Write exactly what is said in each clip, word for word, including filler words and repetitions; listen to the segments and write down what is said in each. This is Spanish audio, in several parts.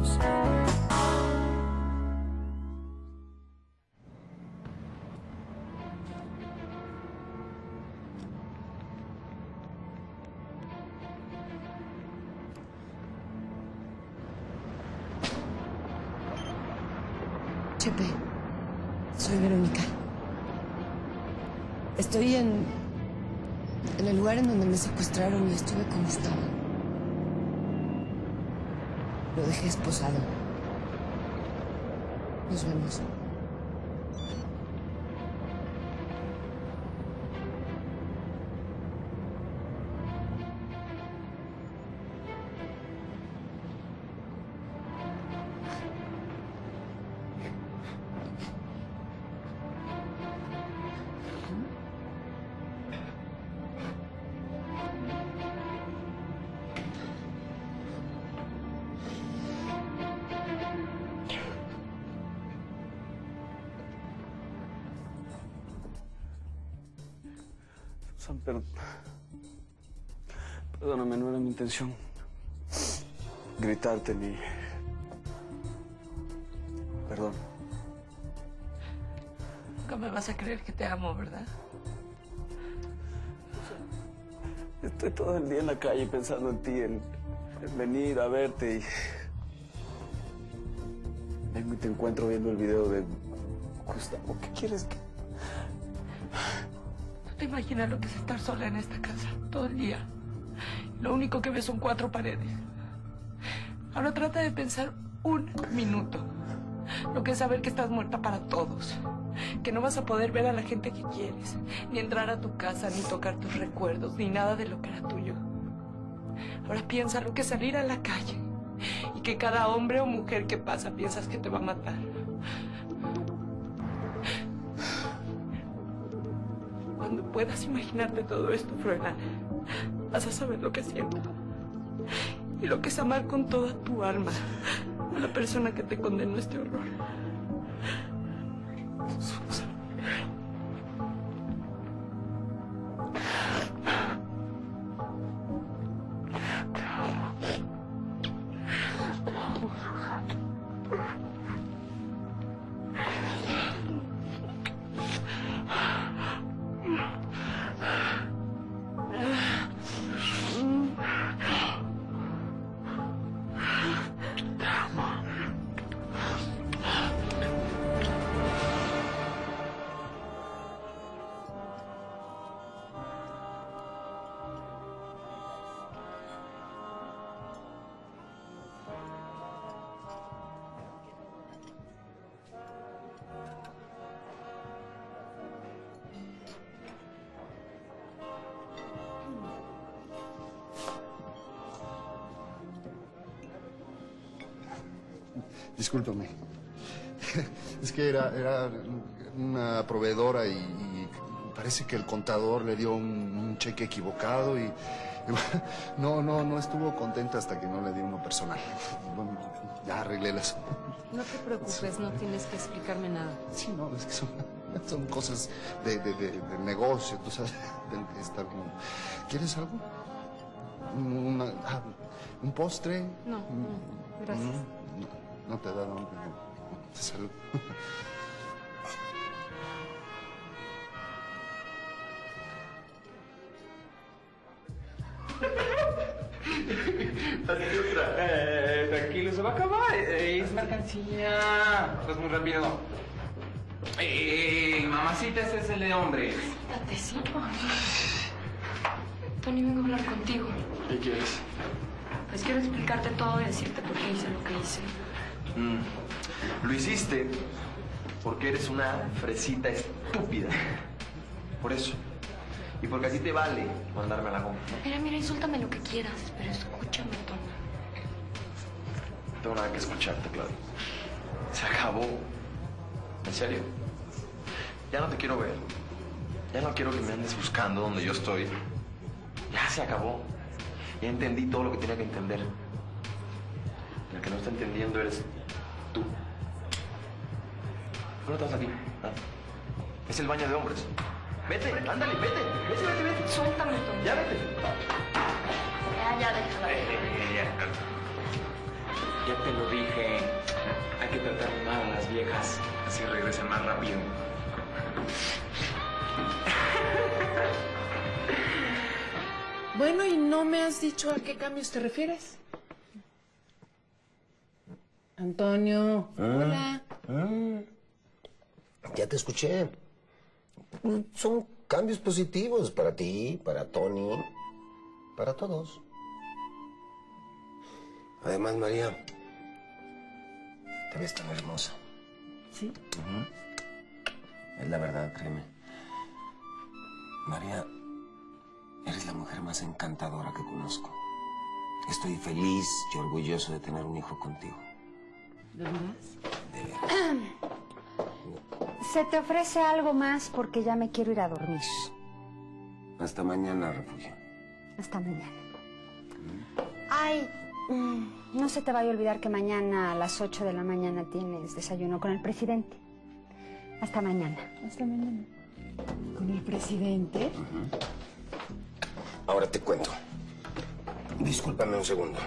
Unidos. Chepe, soy Verónica. Estoy en... en el lugar en donde me secuestraron y estuve con Gustavo. Lo dejé esposado. Nos vemos. Susan, pero... Perdóname, no era mi intención gritarte ni... Perdón. Nunca me vas a creer que te amo, ¿verdad? Estoy todo el día en la calle pensando en ti, en, en venir a verte y... Vengo y te encuentro viendo el video de Gustavo. ¿Qué quieres que...? No te imaginas lo que es estar sola en esta casa todo el día. Lo único que ves son cuatro paredes. Ahora trata de pensar un minuto lo que es saber que estás muerta para todos. Que no vas a poder ver a la gente que quieres, ni entrar a tu casa, ni tocar tus recuerdos, ni nada de lo que era tuyo. Ahora piensa lo que es salir a la calle y que cada hombre o mujer que pasa piensas que te va a matar. Cuando puedas imaginarte todo esto, Froilán, vas a saber lo que siento. Y lo que es amar con toda tu alma a la persona que te condenó a este horror. Susan. Te amo. Te amo, Susan. Discúlpame. Es que era, era una proveedora y, y parece que el contador le dio un, un cheque equivocado y, y no, no, no estuvo contenta hasta que no le dio uno personal. Bueno, ya arreglé las... No te preocupes, no tienes que explicarme nada. Sí, no, es que son, son cosas de, de, de, de negocio, tú sabes, tengo que estar como... ¿Quieres algo? Una, ah, ¿un postre? No, no, gracias. No, no, no te da hambre, no. Salud. Hazte otra. Eh, tranquilo, se va a acabar. Eh, es mercancía. Pues muy rápido. Eh, mamacita, ese es el de hombres. Date, sí. Tony, vengo a hablar contigo. ¿Qué quieres? Pues quiero explicarte todo y decirte por qué hice lo que hice. Mm. Lo hiciste porque eres una fresita estúpida. Por eso. Y porque así te vale mandarme a la goma, ¿no? Mira, mira, insúltame lo que quieras, pero escúchame, Tony. No tengo nada que escucharte, Claudia. Se acabó. ¿En serio? Ya no te quiero ver. Ya no quiero que me andes buscando donde yo estoy. Ya se acabó. Ya entendí todo lo que tenía que entender. El que no está entendiendo eres tú. ¿Por qué no estás aquí? ¿Ah? Es el baño de hombres. Vete, ándale, vete. Vete, vete, vete. Suéltame, Tony. Ya vete. Ya, ya, déjala. Eh, eh, eh, Ya te lo dije. Hay que tratar mal a las viejas. Así regresan más rápido. Bueno, ¿y no me has dicho a qué cambios te refieres? Antonio, Ah, hola. ah. Ya te escuché. Son cambios positivos para ti, para Tony, para todos. Además, María, te ves tan hermosa. ¿Sí? Uh-huh. Es la verdad, créeme. María, eres la mujer más encantadora que conozco. Estoy feliz y orgulloso de tener un hijo contigo. ¿De veras? De veras. Se te ofrece algo más porque ya me quiero ir a dormir. Hasta mañana, Refugio. Hasta mañana. Ay, mm, no se te vaya a olvidar que mañana a las ocho de la mañana tienes desayuno con el presidente. Hasta mañana. Hasta mañana. ¿Con el presidente? Uh-huh. Ahora te cuento. Discúlpame un segundo.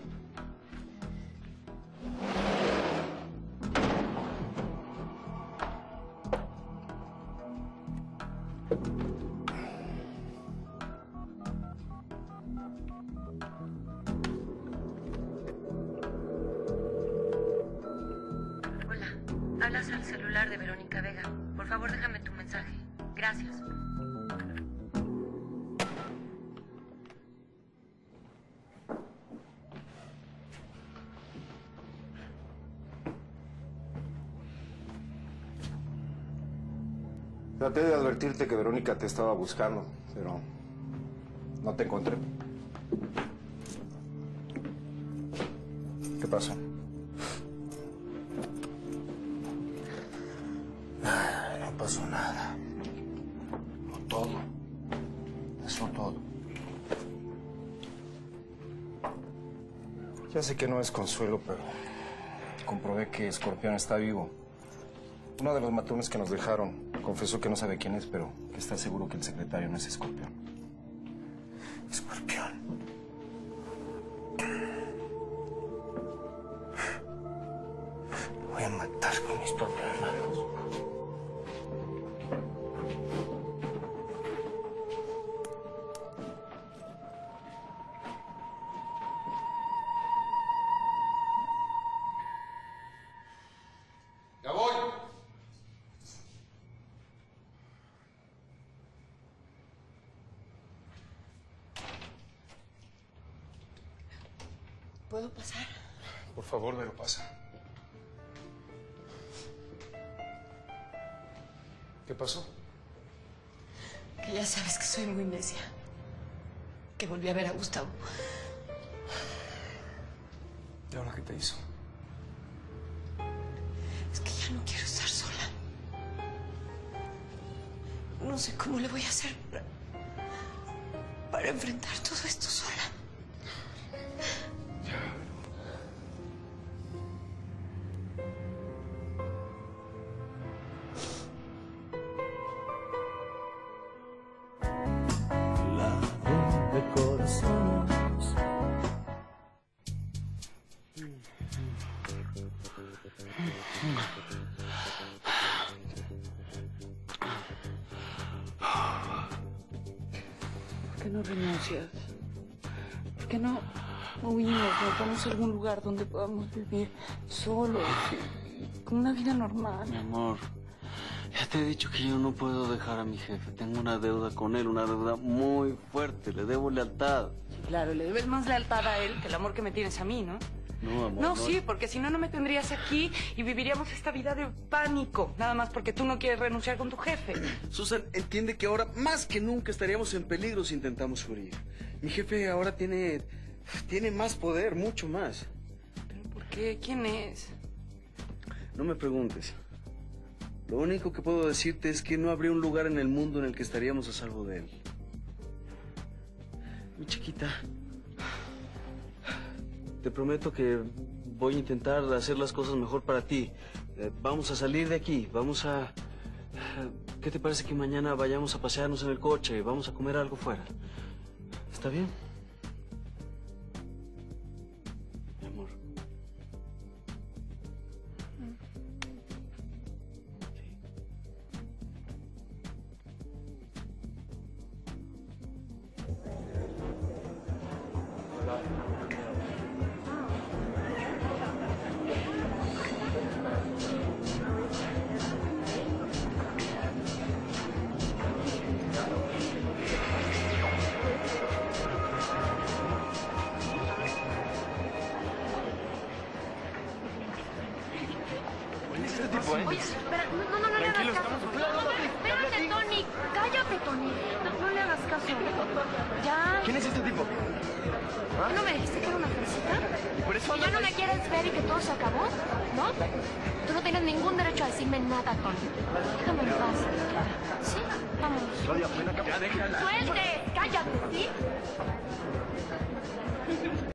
Hola, hablas al celular de Verónica Vega. Por favor, déjame tu mensaje. Gracias. Traté de advertirte que Verónica te estaba buscando, pero no te encontré. ¿Qué pasó? No pasó nada. No todo. Pasó todo. Ya sé que no es consuelo, pero comprobé que Escorpión está vivo. Uno de los matones que nos dejaron confesó que no sabe quién es, pero que está seguro que el secretario no es Escorpión. Escorpión. Lo voy a matar con mis propias manos. ¡Ya voy! ¿Puedo pasar? Por favor, Vero, pasa. ¿Qué pasó? Que ya sabes que soy muy necia. Que volví a ver a Gustavo. ¿Y ahora qué te hizo? Es que ya no quiero estar sola. No sé cómo le voy a hacer para, para enfrentar todo esto sola. ¿Por qué no renuncias? ¿Por qué no huimos? Nos vamos a algún lugar donde podamos vivir solos, y con una vida normal. Mi amor, ya te he dicho que yo no puedo dejar a mi jefe. Tengo una deuda con él, una deuda muy fuerte. Le debo lealtad. Sí, claro, le debes más lealtad a él que el amor que me tienes a mí, ¿no? No, amor. No, no, sí, porque si no, no me tendrías aquí y viviríamos esta vida de pánico. Nada más porque tú no quieres renunciar con tu jefe. Susan, entiende que ahora más que nunca estaríamos en peligro si intentamos huir. Mi jefe ahora tiene... tiene más poder, mucho más. ¿Pero por qué? ¿Quién es? No me preguntes. Lo único que puedo decirte es que no habría un lugar en el mundo en el que estaríamos a salvo de él. Mi chiquita, te prometo que voy a intentar hacer las cosas mejor para ti. Eh, vamos a salir de aquí, vamos a... ¿Qué te parece que mañana vayamos a pasearnos en el coche? Vamos a comer algo fuera. ¿Está bien? Mi amor. este tipo, ¿eh? Oye, espera, no, no, no, no le hagas Tranquilo, caso. estamos- No, no, no, espérate, Tony. Cállate, Tony. No, no le hagas caso. Ya. ¿Quién es este tipo? ¿Tú no me dijiste que era una fresita? Y por eso ¿Que ya andas no me ahí. quieres ver y que todo se acabó? ¿No? Tú no tienes ningún derecho a decirme nada, Tony. Déjame en paz. ¿Sí? Vámonos. Claudia, ven acá. Ya déjala. ¡Suelte! ¡Cállate, ¿sí?